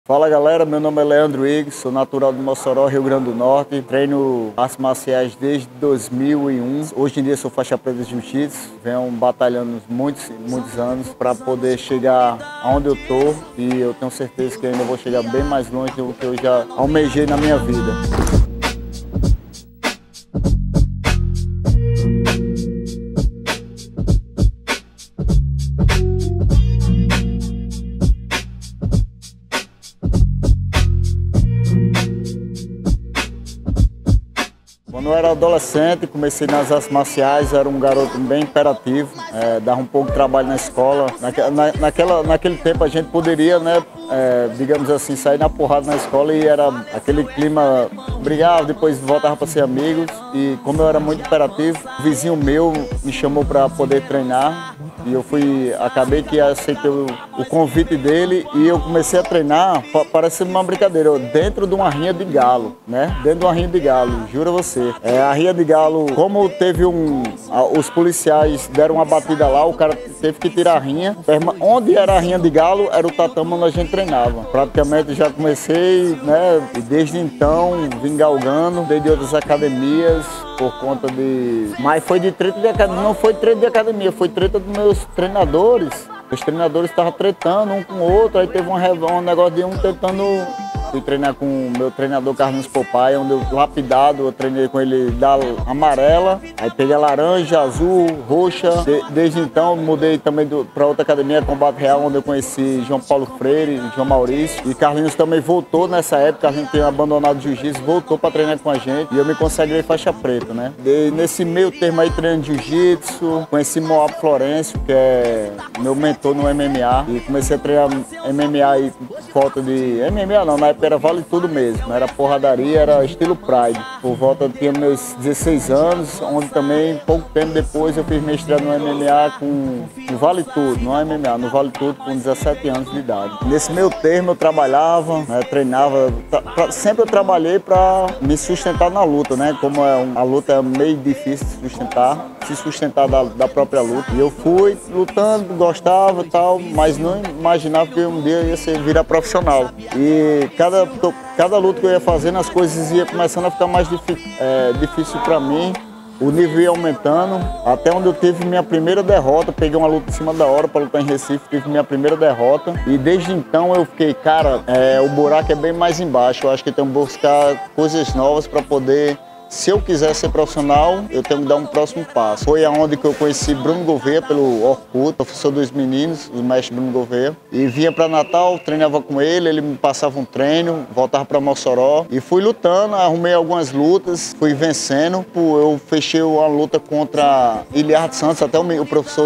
Fala galera, meu nome é Leandro Iggs, sou natural de Mossoró, Rio Grande do Norte. Treino artes marciais desde 2001. Hoje em dia sou faixa preta de jiu-jitsu. Venho batalhando muitos anos para poder chegar aonde eu tô. E eu tenho certeza que ainda vou chegar bem mais longe do que eu já almejei na minha vida. Quando eu era adolescente, comecei nas artes marciais, era um garoto bem imperativo, dava um pouco de trabalho na escola. Naquele tempo a gente poderia, né, digamos assim, sair na porrada na escola e era aquele clima, brigava, depois voltava para ser amigos. E como eu era muito imperativo, um vizinho meu me chamou para poder treinar. E eu acabei que aceitei o convite dele e eu comecei a treinar, parece uma brincadeira, dentro de uma rinha de galo, né? Dentro de uma rinha de galo, juro a você. A rinha de galo, como teve os policiais deram uma batida lá, o cara teve que tirar a rinha. Onde era a rinha de galo, era o tatame onde a gente treinava. Praticamente já comecei, né? E desde então vim galgando, desde outras academias, por conta de... Mas foi de treta de academia, não foi treta de academia, foi treta dos meus treinadores. Os treinadores estavam tretando um com o outro, aí teve um negócio de um tentando... Fui treinar com o meu treinador Carlos Popai, onde eu lapidado, eu treinei com ele da amarela, aí peguei a laranja, azul, roxa. Desde então mudei também para outra academia, Combate Real, onde eu conheci João Paulo Freire, João Maurício. E Carlinhos também voltou nessa época, a gente tinha abandonado o jiu-jitsu, voltou para treinar com a gente e eu me consagrei faixa preta, né? Nesse meio termo aí treinando jiu-jitsu, conheci Moab Florencio, que é meu mentor no MMA, e comecei a treinar MMA aí por volta de... MMA não, na época era vale tudo mesmo, era porradaria, era estilo Pride. Por volta tinha meus 16 anos, onde também pouco tempo depois eu fiz mestrado no MMA com vale tudo, no MMA, no vale tudo com 17 anos de idade. Nesse meio termo eu trabalhava, né, treinava, sempre eu trabalhei para me sustentar na luta, né? Como a luta é meio difícil de se sustentar da própria luta. E eu fui lutando, gostava e tal, mas não imaginava que um dia ia virar profissional. E cada luta que eu ia fazendo, as coisas iam começando a ficar mais difícil para mim. O nível ia aumentando, até onde eu tive minha primeira derrota. Peguei uma luta em cima da hora para lutar em Recife, tive minha primeira derrota. E desde então eu fiquei, cara, o buraco é bem mais embaixo. Eu acho que tenho que buscar coisas novas para poder... Se eu quiser ser profissional, eu tenho que dar um próximo passo. Foi aonde que eu conheci Bruno Gouveia pelo Orkut, professor dos meninos, o mestre Bruno Gouveia. E vinha para Natal, treinava com ele me passava um treino, voltava para Mossoró. E fui lutando, arrumei algumas lutas, fui vencendo. Eu fechei uma luta contra Iliardo Santos, até o professor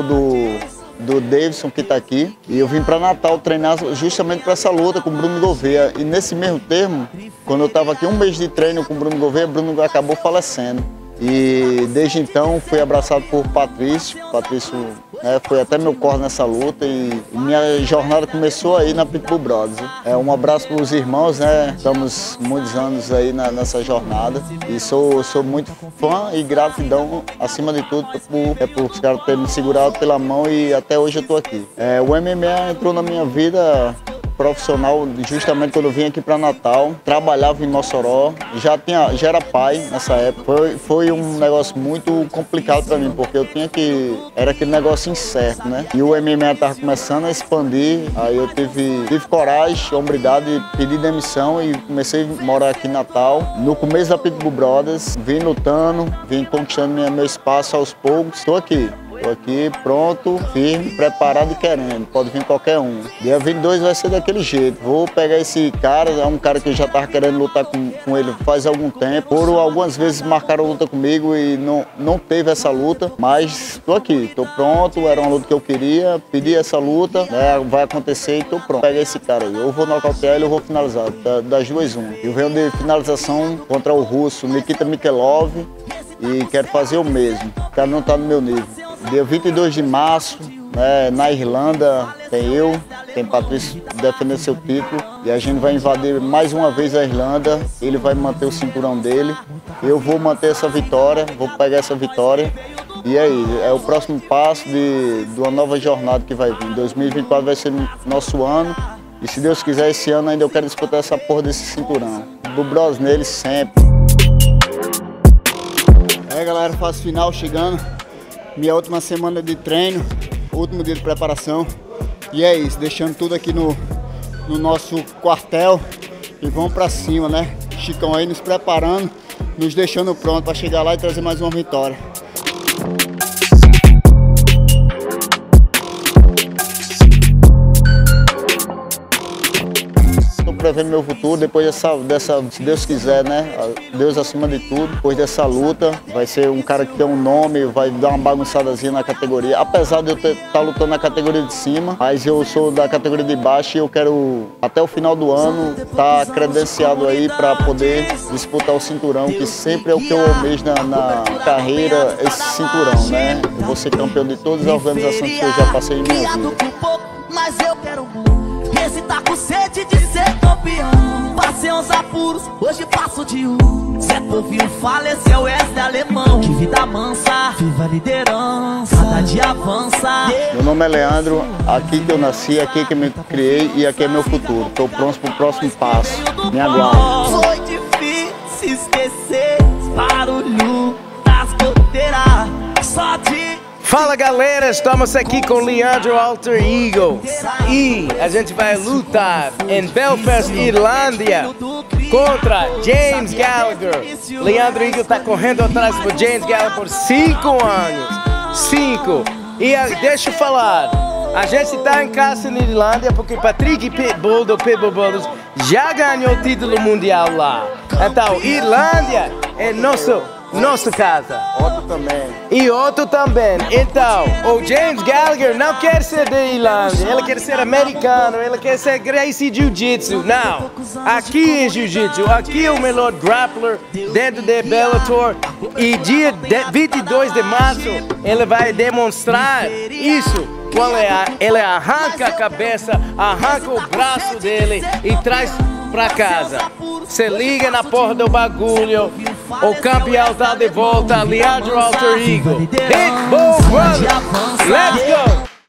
do Davidson, que está aqui, e eu vim para Natal treinar justamente para essa luta com o Bruno Gouveia. E nesse mesmo termo, quando eu estava aqui um mês de treino com o Bruno Gouveia, Bruno acabou falecendo. E desde então fui abraçado por Patrício. Patrício foi até meu corpo nessa luta e minha jornada começou aí na Pitbull Brothers. Um abraço para os irmãos, né? Estamos muitos anos aí nessa jornada e sou muito fã e gratidão acima de tudo por os caras terem me segurado pela mão e até hoje eu estou aqui. O MMA entrou na minha vida profissional justamente quando eu vim aqui para Natal, trabalhava em Mossoró, já era pai nessa época. Foi um negócio muito complicado para mim, porque era aquele negócio incerto, né? E o MMA estava começando a expandir, aí eu tive coragem, hombridade de pedir demissão e comecei a morar aqui em Natal. No começo da Pitbull Brothers, vim lutando, vim conquistando meu espaço aos poucos. Estou aqui pronto, firme, preparado e querendo. Pode vir qualquer um. Dia 22 vai ser daquele jeito. Vou pegar esse cara, é um cara que eu já estava querendo lutar com ele faz algum tempo. Algumas vezes marcaram luta comigo e não teve essa luta, mas estou aqui, estou pronto, era uma luta que eu queria, pedi essa luta, né, vai acontecer e estou pronto. Pega esse cara aí, eu vou nocautear ele, eu vou finalizar, das duas uma. Eu venho de finalização contra o russo Nikita Mikhailov e quero fazer o mesmo, o cara não está no meu nível. Dia 22 de março, né, na Irlanda, tem Patrício defendendo seu título e a gente vai invadir mais uma vez a Irlanda. Ele vai manter o cinturão dele, eu vou manter essa vitória, vou pegar essa vitória. E aí, é o próximo passo de uma nova jornada que vai vir. 2024 vai ser nosso ano E se Deus quiser, esse ano ainda eu quero disputar essa porra desse cinturão. Do Bros nele sempre. Galera, fase final chegando. Minha última semana de treino, último dia de preparação. E é isso, deixando tudo aqui no nosso quartel. E vamos pra cima, né? Chicão aí nos preparando, nos deixando pronto para chegar lá e trazer mais uma vitória. Prevendo meu futuro depois dessa, se Deus quiser, né? Deus acima de tudo. Depois dessa luta, vai ser um cara que tem um nome, vai dar uma bagunçadazinha na categoria. Apesar de eu estar lutando na categoria de cima, mas eu sou da categoria de baixo e eu quero, até o final do ano, estar credenciado aí para poder disputar o cinturão, que sempre é o que eu almejo na carreira, esse cinturão, né? Eu vou ser campeão de todas as organizações que eu já passei em minha vida. Mas eu quero esse tá com sede de ser campeão. Passei uns apuros, hoje passo de um. Zé Povinho faleceu, Wesley Alemão. Que vida mansa, viva a liderança, cada dia avança. Meu nome é Leandro, aqui que eu nasci, aqui que eu me criei e aqui é meu futuro. Estou pronto pro próximo passo, me aguarde. Foi difícil esquecer os barulhos das goteiras, só de... Fala galera, estamos aqui com Leandro Alter Ego e a gente vai lutar em Belfast, Irlândia contra James Gallagher. Leandro Eagle está correndo atrás do James Gallagher por 5 anos. 5. E deixa eu falar, a gente está em casa na Irlândia porque Patrick Pitbull do Pitbull Brothers já ganhou o título mundial lá. Então, Irlândia é nossa casa. Outro também. E outro também. Então, o James Gallagher não quer ser da Irlândia, ele quer ser americano, ele quer ser Gracie Jiu-Jitsu. Não, aqui é Jiu-Jitsu, aqui é o melhor grappler dentro de Bellator. E dia 22 de março, ele vai demonstrar isso. Ele arranca a cabeça, arranca o braço dele e traz pra casa. Se liga na porra do bagulho. O campeão tá de volta, Leandro Alter Ego. Pitbull Brothers, let's go!